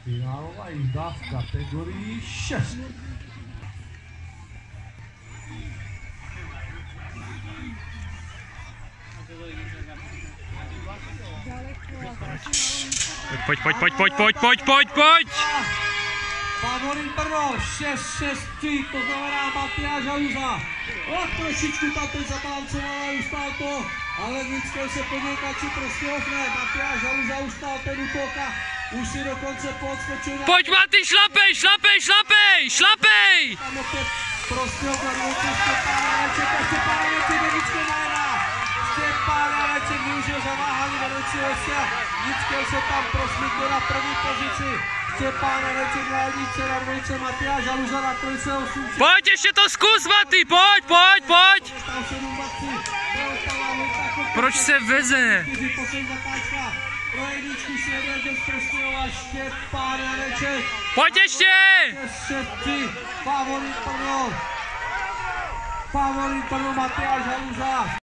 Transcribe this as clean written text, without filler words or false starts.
Finálová jízda v kategorii 6. Pojď! Favorit Brno 6-6-3, to znamená Matyáš Haluza. Trošičku tam teď zabalancovala, ustál to, ale Vnického se podněkači prostě ofne. Matyáš Haluza ustál ten útok a už si dokonce podskočil na... Pojď Maty, šlapej! Tam opět prostě opravdu Štěpán Janeček do Vnického najedná. Štěpán Janeček využil zaváhání vedoucího se a Vnického se tam prosmítl na první pozici. Štěpán Janeček na jedničce, na dvojce Matyáš Haluza na trojce 8. Pojď, ještě to zkus Maty, pojď! Proč se veze? Pro jedničku si jednou zprostila Štěpán Janeček. Pojď ještě! 6-3, favorit Brno Matyáš Haluza.